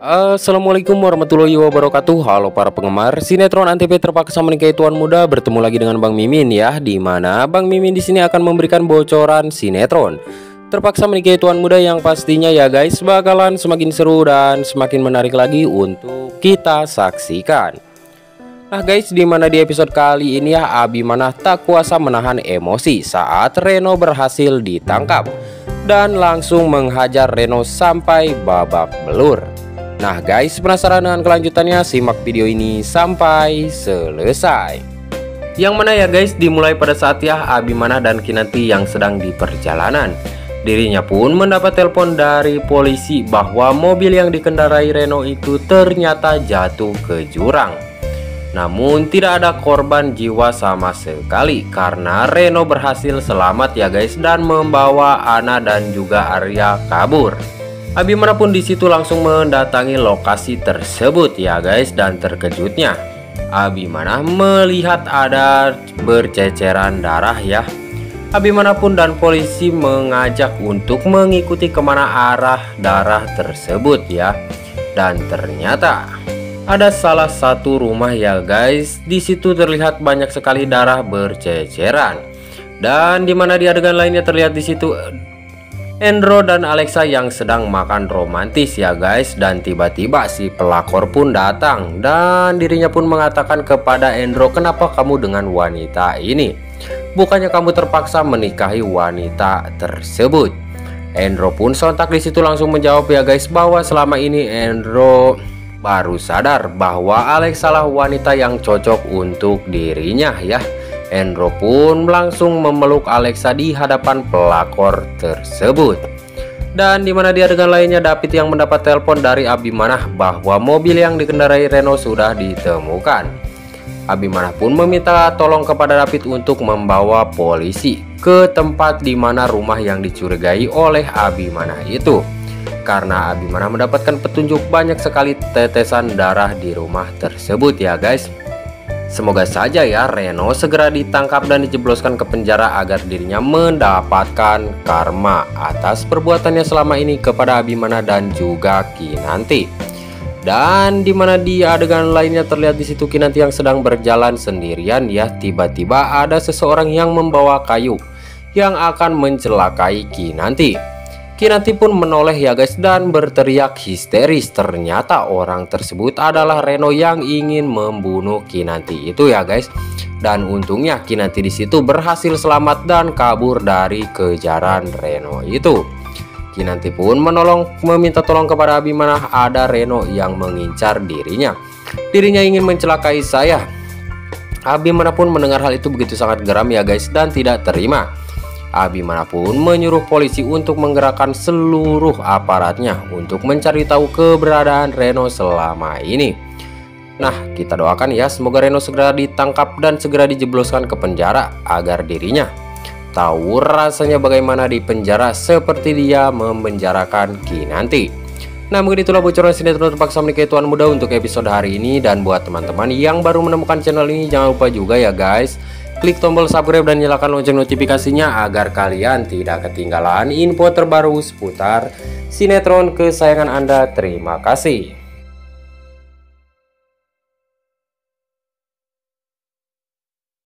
Assalamualaikum warahmatullahi wabarakatuh. Halo para penggemar sinetron Antv terpaksa menikahi tuan muda. Bertemu lagi dengan Bang Mimin ya, dimana Bang Mimin di sini akan memberikan bocoran sinetron terpaksa menikahi tuan muda yang pastinya ya guys bakalan semakin seru dan semakin menarik lagi untuk kita saksikan. Nah guys, dimana di episode kali ini ya Abimanah tak kuasa menahan emosi saat Reno berhasil ditangkap dan langsung menghajar Reno sampai babak belur. Nah guys, penasaran dengan kelanjutannya? Simak video ini sampai selesai. Yang mana ya guys, dimulai pada saat ya Abimanah dan Kinanti yang sedang di perjalanan. Dirinya pun mendapat telepon dari polisi bahwa mobil yang dikendarai Reno itu ternyata jatuh ke jurang. Namun tidak ada korban jiwa sama sekali karena Reno berhasil selamat ya guys dan membawa Ana dan juga Arya kabur. Abimanah pun disitu langsung mendatangi lokasi tersebut ya guys, dan terkejutnya Abimanah melihat ada berceceran darah ya. Abimanah pun dan polisi mengajak untuk mengikuti kemana arah darah tersebut ya. Dan ternyata ada salah satu rumah ya guys. Di situ terlihat banyak sekali darah berceceran. Dan dimana di adegan lainnya terlihat di situ Endro dan Alexa yang sedang makan romantis ya guys. Dan tiba-tiba si pelakor pun datang dan dirinya pun mengatakan kepada Endro, "Kenapa kamu dengan wanita ini? Bukannya kamu terpaksa menikahi wanita tersebut?" Endro pun sontak di situ langsung menjawab ya guys bahwa selama ini Endro baru sadar bahwa Alexa lah wanita yang cocok untuk dirinya ya. Endro pun langsung memeluk Alexa di hadapan pelakor tersebut. Dan dimana di adegan lainnya David yang mendapat telepon dari Abimanah bahwa mobil yang dikendarai Reno sudah ditemukan. Abimanah pun meminta tolong kepada David untuk membawa polisi ke tempat dimana rumah yang dicurigai oleh Abimanah itu. Karena Abimanah mendapatkan petunjuk banyak sekali tetesan darah di rumah tersebut ya guys. Semoga saja ya Reno segera ditangkap dan dijebloskan ke penjara agar dirinya mendapatkan karma atas perbuatannya selama ini kepada Abimanah dan juga Kinanti. Dan dimana di adegan lainnya terlihat di situ Kinanti yang sedang berjalan sendirian ya. Tiba-tiba ada seseorang yang membawa kayu yang akan mencelakai Kinanti. Kinanti pun menoleh ya guys dan berteriak histeris. Ternyata orang tersebut adalah Reno yang ingin membunuh Kinanti itu ya guys. Dan untungnya Kinanti di situ berhasil selamat dan kabur dari kejaran Reno itu. Kinanti pun meminta tolong kepada Abimanah, ada Reno yang mengincar dirinya. Dirinya ingin mencelakai saya. Abimanah pun mendengar hal itu begitu sangat geram ya guys dan tidak terima. Abimanah pun menyuruh polisi untuk menggerakkan seluruh aparatnya untuk mencari tahu keberadaan Reno selama ini. Nah, kita doakan ya semoga Reno segera ditangkap dan segera dijebloskan ke penjara agar dirinya tahu rasanya bagaimana di penjara seperti dia memenjarakan Kinanti. Nah, mungkin itulah bocoran sinetron terpaksa menikahi tuan muda untuk episode hari ini. Dan buat teman-teman yang baru menemukan channel ini, jangan lupa juga ya guys, klik tombol subscribe dan nyalakan lonceng notifikasinya agar kalian tidak ketinggalan info terbaru seputar sinetron kesayangan Anda. Terima kasih.